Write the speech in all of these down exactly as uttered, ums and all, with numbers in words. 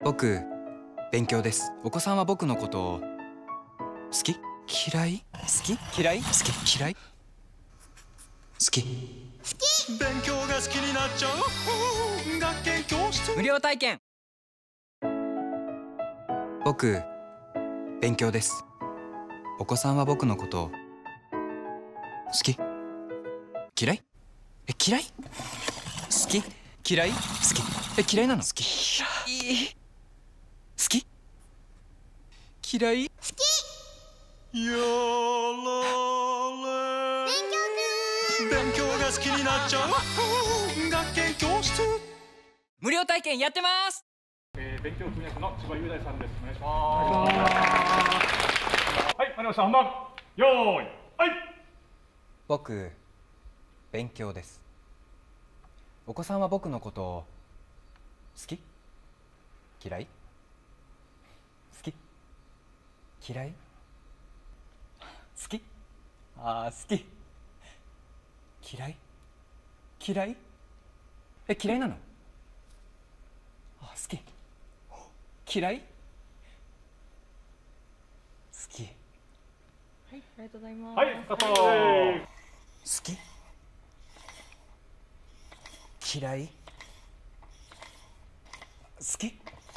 僕、勉強です。お子さんは僕のことを好き？嫌い？好き？嫌い？好き？嫌い？好き？好き？勉強が好きになっちゃう学研教室無料体験。僕、勉強です。お子さんは僕のことを好き？嫌い？え、嫌い？好き？嫌い？好き？え、嫌いなの？好き？嫌い？好き？嫌い？好き？やられ勉強が好きになっちゃう学研教室無料体験やってます。 えー、勉強通訳の千葉雄大さんです。お願いします。はい、わかりました。本番。よーい、はい。 僕、勉強です。お子さんは僕のことを好き？嫌い？好き？嫌い？好き？あー、好き。嫌い？嫌い？え、嫌いなの？あ、好き。嫌い？好き。 はい、ありがとうございます。 はい、スタート。 好き？嫌い？好き？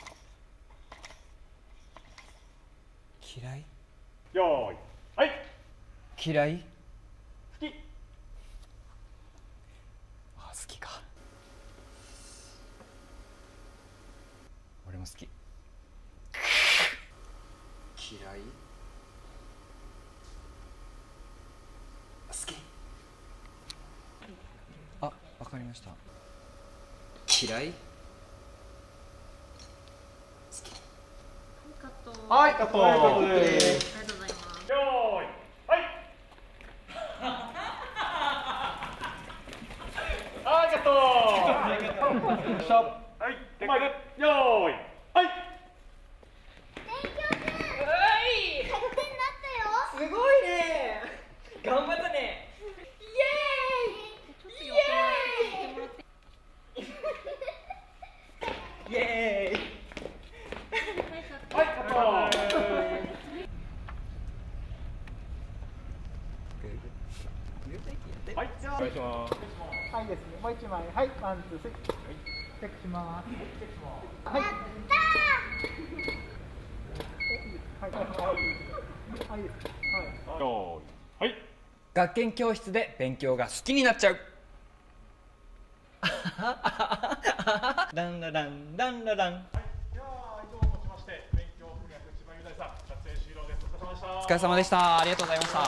嫌い？ よーい、はい。 嫌い？ 好き。 あ、好きか。俺も好き。嫌い？好き。あ、わかりました。嫌い？好き。 カット。 はい、カット。はい、カットでありがす。 とうございます。 よーい、はい。はい、カット。はい、カット。はい、テイク。よーい、はい。 すごいね。頑張ったね。イエーイ。イエーイ。イエーイ。 はい、カット。はい、お願いします。 はいですね。もう一枚。はい、ワン、ツー、スリー。チェックします。はい。やったー。はい。はい。はい。です。はい。 よーい、はい。 学研教室で勉強が好きになっちゃう。ランラランランララン。 はい、では以上をもちまして勉強通訳千葉雄大さん撮影終了です。お疲れ様でした。 お疲れ様でした。ありがとうございました。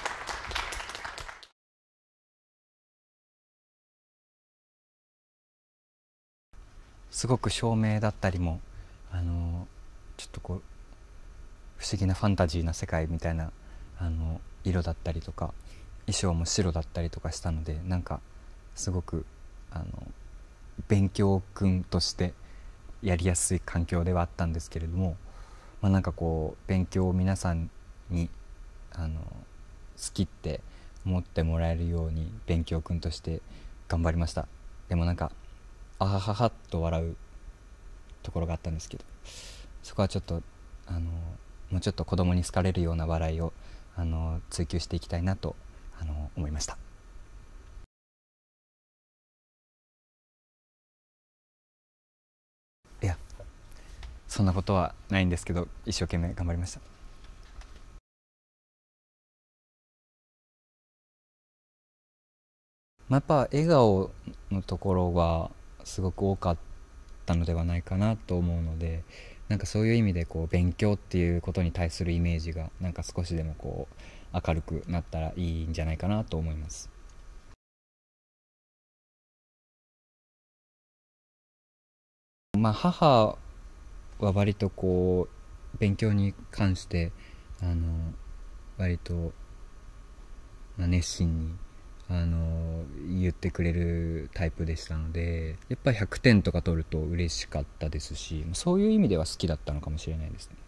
すごく照明だったりもあのちょっとこう不思議なファンタジーな世界みたいなあの色だったりとか衣装も白だったりとかしたので、なんかすごくあの勉強君としてやりやすい環境ではあったんですけれども、まあ、なんかこう勉強を皆さんにあの好きって思ってもらえるように勉強君として頑張りました。でもなんかあはははっと笑うところがあったんですけど、そこはちょっとあのもうちょっと子供に好かれるような笑いをあの追求していきたいなとあの思いました。いや、そんなことはないんですけど、一生懸命頑張りました。まあ、やっぱ笑顔のところはすごく多かったのではないかなと思うので、なんかそういう意味でこう勉強っていうことに対するイメージがなんか少しでもこう明るくなったらいいんじゃないかなと思います。まあ、母は割とこう勉強に関してあの割と、まあ、熱心にあの言ってくれるタイプでしたので、やっぱりひゃくてんとか取ると嬉しかったですし、そういう意味では好きだったのかもしれないですね。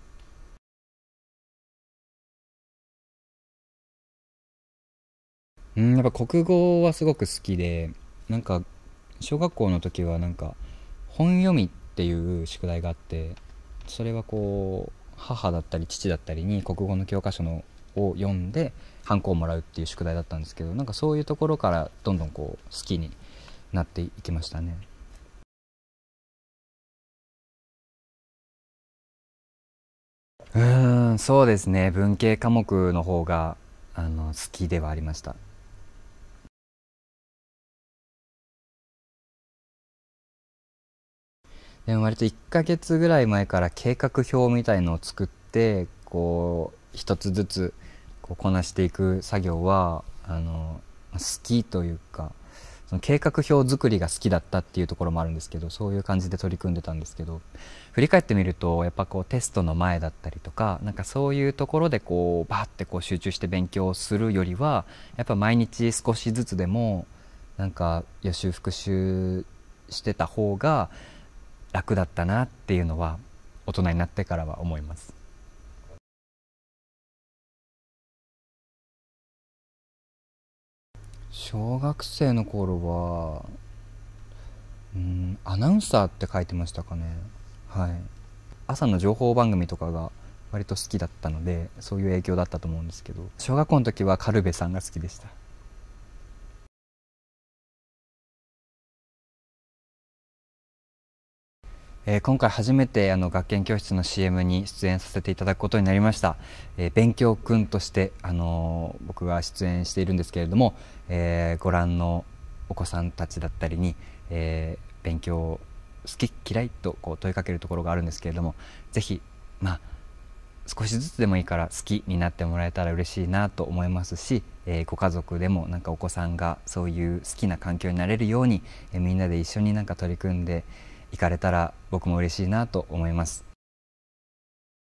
うん、やっぱ国語はすごく好きで、なんか小学校の時はなんか本読みってっていう宿題があって、それはこう母だったり父だったりに国語の教科書のを読んでハンコをもらうっていう宿題だったんですけど、なんかそういうところからどんどんこう好きになっていきましたね。うーんそうですね、文系科目の方があの好きではありました。でも割といっかげつぐらい前から計画表みたいのを作って、こう一つずつこうこなしていく作業はあの好きというか、その計画表作りが好きだったっていうところもあるんですけど、そういう感じで取り組んでたんですけど、振り返ってみるとやっぱこうテストの前だったりとか、なんかそういうところでこうバーってこう集中して勉強するよりは、やっぱ毎日少しずつでもなんか予習復習してた方が楽だったなっていうのは大人になってからは思います。小学生の頃はうんアナウンサーって書いてましたかね。はい、朝の情報番組とかが割と好きだったので、そういう影響だったと思うんですけど、小学校の時は軽部さんが好きでした。えー今回初めてあの学研教室の シーエム に出演させていただくことになりました。えー勉強くんとして、あのー僕が出演しているんですけれども、えーご覧のお子さんたちだったりに、えー勉強好き嫌いとこう問いかけるところがあるんですけれども、ぜひまあ少しずつでもいいから好きになってもらえたら嬉しいなと思いますし、えーご家族でもなんかお子さんがそういう好きな環境になれるように、えーみんなで一緒になんか取り組んでいかれたら僕も嬉しいなと思います。